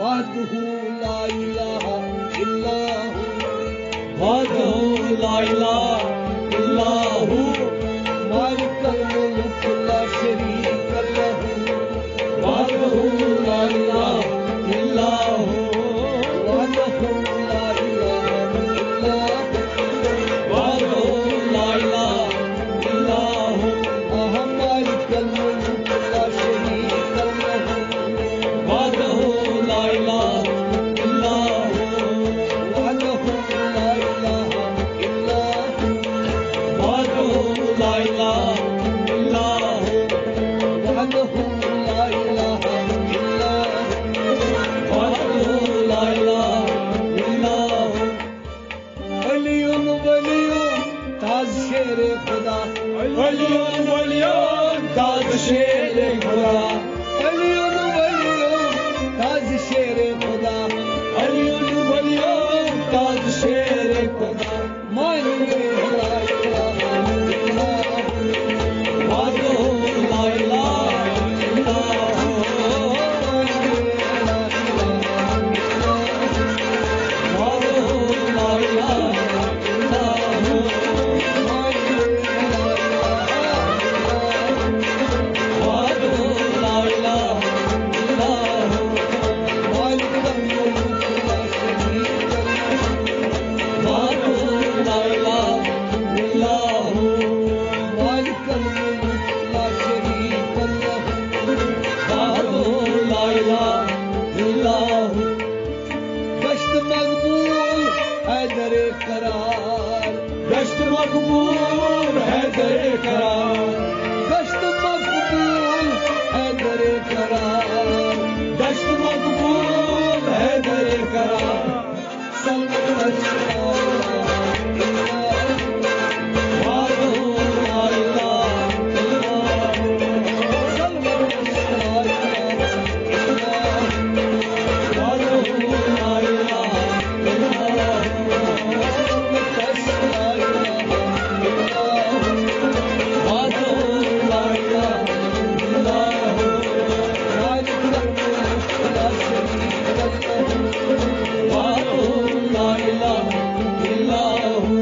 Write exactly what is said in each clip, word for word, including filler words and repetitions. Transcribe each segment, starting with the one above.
वहदहु ला इलाहा इल्लाहु वहदहु ला इलाहा इल्लाहु मालिकल मुल्क ला शरीक लहु वहदहु ला इलाहा इल्लाहु वहदहु ला इलाहा इल्लाहु वहदहु ला इलाहा इल्लाहु अहम मालिकल मुल्क ला शरीक लहु वहदहु ला इलाहा इल्लाहु वहदहु ला इलाहा इल्लाहु वहदहु ला इलाहा इल्लाहु वहदहु ला इलाहा इल्लाहु वहदहु ला इलाहा इल्लाहु अलियुन वलियुन ताज शेर खुदा वलियुन वलियुन ताज शेर खुदा अलियुन वलियुन ताज शेर खुदा अलियुन वलियुन ताज शेर खुदा मानिए ला इलाहा इल्लाहु वहदहु ला इलाहा इल्लाहु मानिए ला इलाहा इल्लाहु वहदहु ला इलाहा इल्लाहु मानिए ला इलाहा इल्लाहु वहदहु ला इलाहा इल्लाहु मालिकल मुल्क ला शरीक लहु वहदहु ला इलाहा इल्लाहु मालिकल मुल्क ला शरीक लहु वहदहु ला इलाहा इल्लाहु गश्त मकबूल हैदर करार गश्त मकबूल हैदर करार गश्त मकबूल हैदर करार गश्त मकबूल हैदर करार सल्लल्लाहु वहदहु ला इलाहा इल्लाहु वहदहु ला इलाहा इल्लाहु वहदहु ला इलाहा इल्लाहु वहदहु ला इलाहा इल्लाहु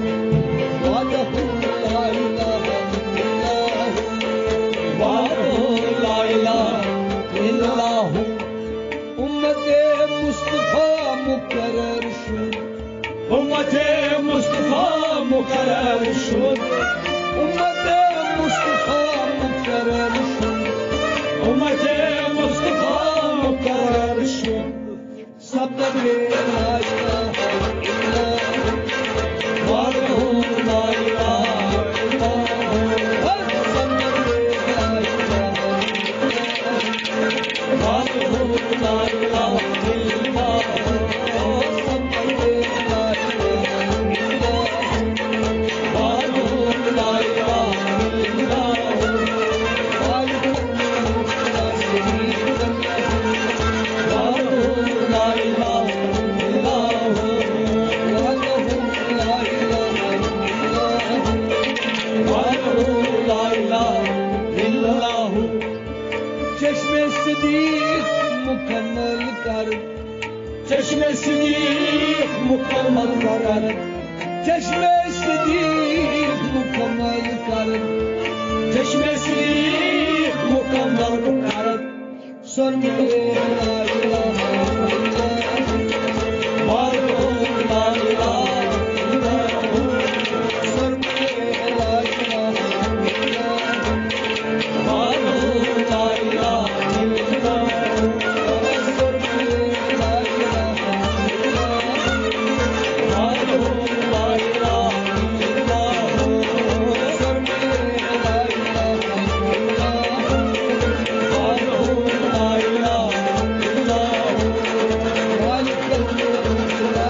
वहदहु ला इलाहा इल्लाहु उम्मते मुस्तफा मुकर्रर शुद उम्मते मुस्तफा मुकर्रर शुद उम्मते मुस्तफा मुकर्रर शुद उम्मते मुस्तफा मुकर्रर शुद सब में ला इलाहा इल्लाहु वहदहु ला इलाहा इल्लाहु हर सब में ला इलाहा इल्लाहु वहदहु ला इलाहा इल्लाहु सब में ला इलाहा इल्लाहु वहदहु ला इलाहा इल्लाहु मालिकल मुल्क ला शरीक लहु वहदहु ला इलाहा इल्लाहु वहदहु ला इलाहा इल्लाहु वहदहु ला इलाहा इल्लाहु चश्मे सिद्दीक मुकम्मल कर चश्मे सिद्दीक मुकम्मल कर चश्मे सिद्दीक मुकम्मल कर चश्मे सिद्दीक मुकम्मल कर सुर में ला इलाहा इल्लाहु वहदहु ला इलाहा इल्लाहु सुर में ला इलाहा इल्लाहु वहदहु ला इलाहा इल्लाहु सुर में ला इलाहा इल्लाहु वहदहु ला इलाहा इल्लाहु सुर में ला इलाहा इल्लाहु वहदहु ला इलाहा इल्लाहु मालिकल मुल्क ला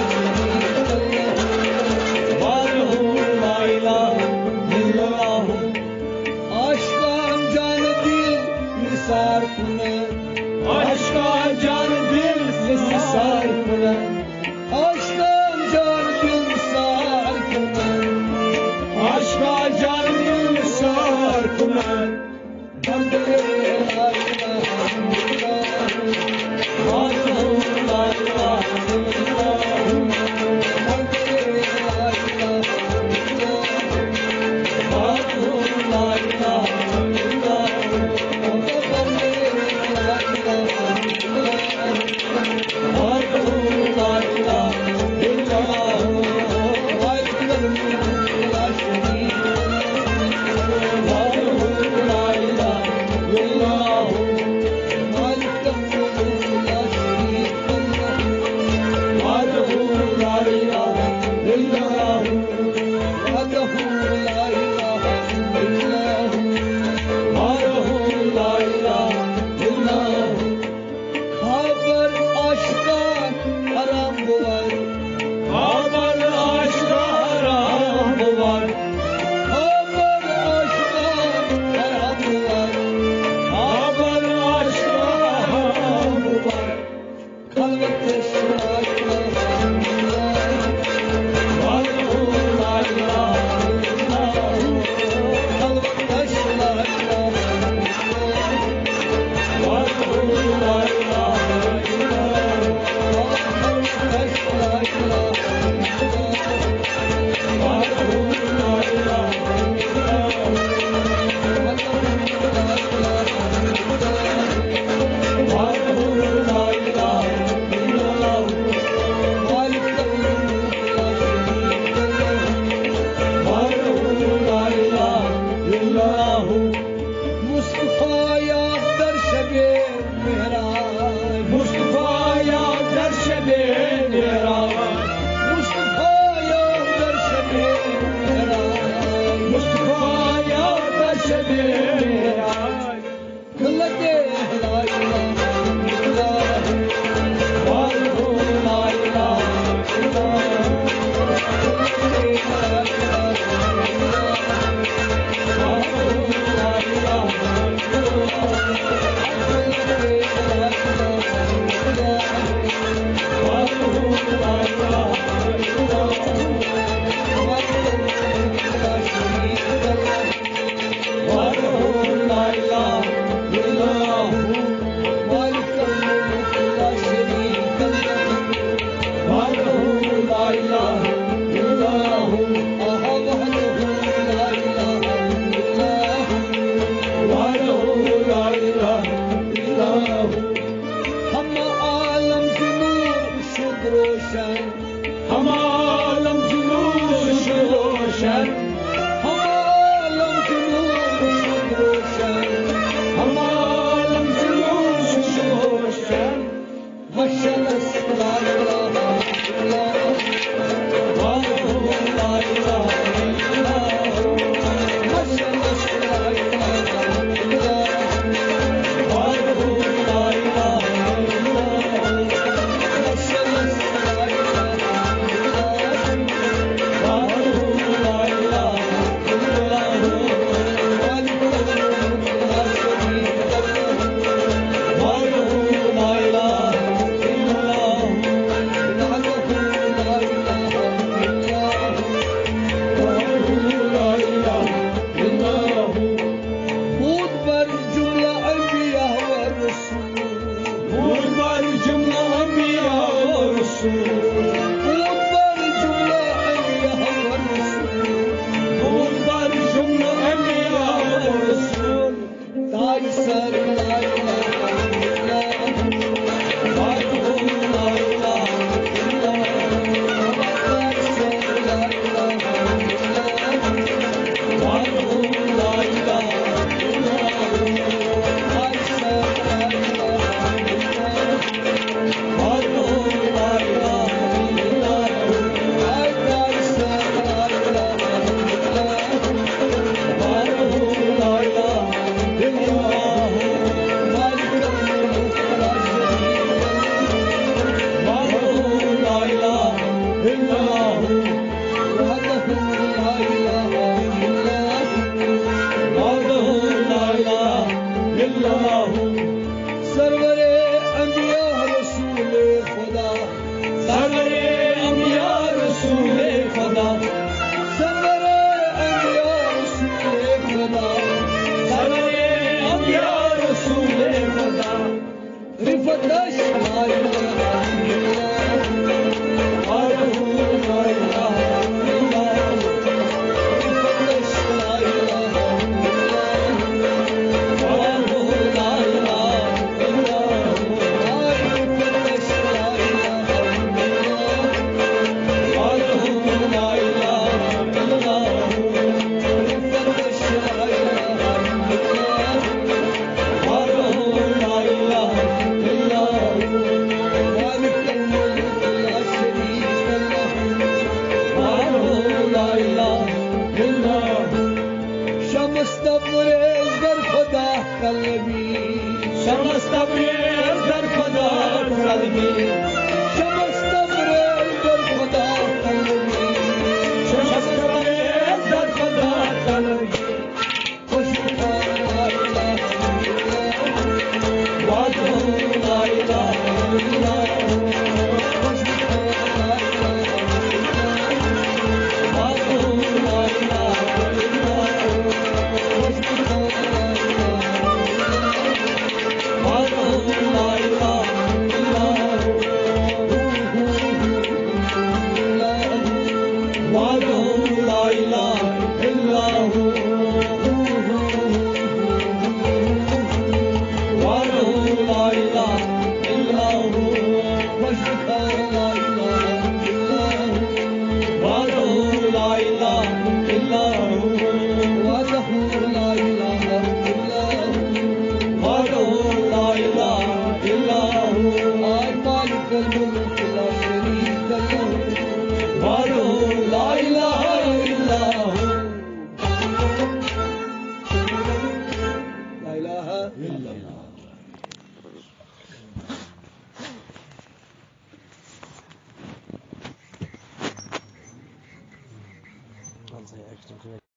I'll say extra.